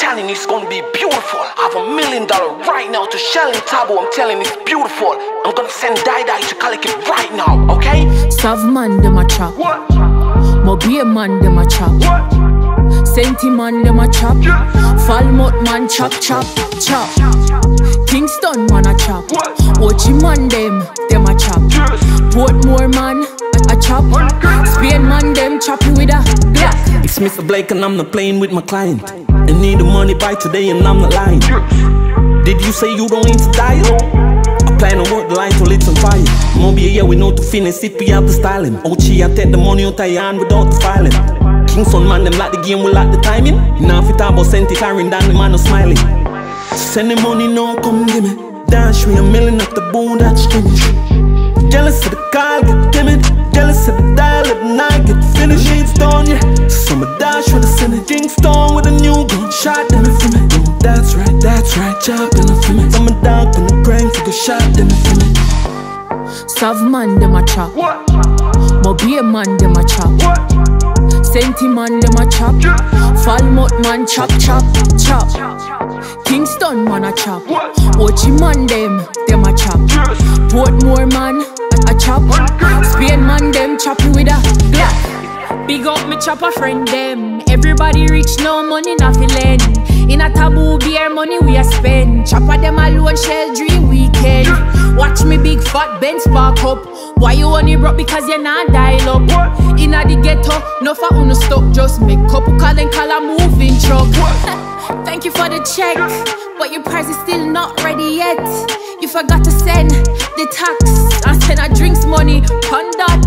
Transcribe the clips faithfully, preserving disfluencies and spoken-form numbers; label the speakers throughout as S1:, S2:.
S1: telling you it's gonna be beautiful. I have a million dollar right now to shell in Taboo. I'm telling you it's beautiful. I'm gonna send Die Die to collect it right now, okay?
S2: Sav man dem a chop.
S1: What?
S2: Mobile man dem a chop.
S1: What?
S2: Senti man dem a chop. Falmouth man chop chop chop. Kingston man a chop. Ochi man dem dem a chop. Portmore man a, a chop. Spain man dem choppy with a black.
S3: It's Mister Blake and I'm not playing with my client. I need the money by today and I'm not lying. Did you say you don't need to die? I plan to work the line till it's on fire. Maybe a year we know to finish it, we have to style him. Ochi, I take the money out of your hand without the filing. Kingston man, them like the game, we like the timing. Now if it about Senti carrying down, the man no smiling. Send the money, no come give me. Dash me a million up the bone, that's strange. Jealous of the car, get timid. Jealous of the dial, at night get finished. It's done, yeah. So I'ma dash with a sinner. Kingston with a new gun, shot them in for me. Oh, that's right, that's right, chopping it for me. I'm a dog on the grind, take a shot them in for me.
S2: Sav man dem a chop. Mobile man dem a chop. Senti man dem a chop. Falmouth man chop chop chop. Kingston man a chop. Ochi man dem dem a chop. Portmore man a, a chop. Spain man dem choppy with a black. Big up me chopper friend dem. Everybody rich, no money nothing lend. In a Taboo beer money we a spend. Chopper dem alone shell dream weekend. Watch me big fat Benz spark up. Why you only broke because you not dial up? Inna the ghetto, no for uno stop. Just make couple call and call a moving truck. Thank you for the check, but your price is still not ready yet. You forgot to send the tax. I send a drinks money, pon that.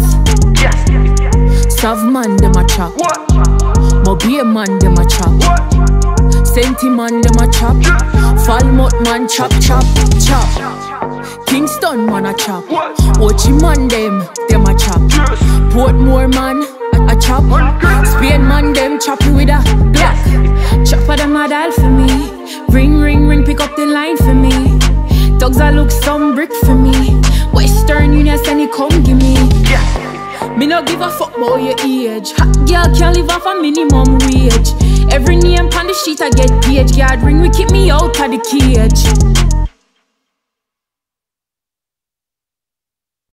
S2: Sav man dem a chop. Mobile man dem a chop. Senti man dem a chop. Falmouth man chop chop chop. Kingston man a chop. Ochi man dem dem a chop. Portmore man a, a chop. Spain man dem choppy with a black. Chopper dem a dial for me. Ring ring ring, pick up the line for me. Dogs a look some brick for me. Western Union send it come give me. Me no give a fuck about your age. Hot girl can't live off a minimum wage. Every name on the sheet I get page. God ring we keep me out of the cage.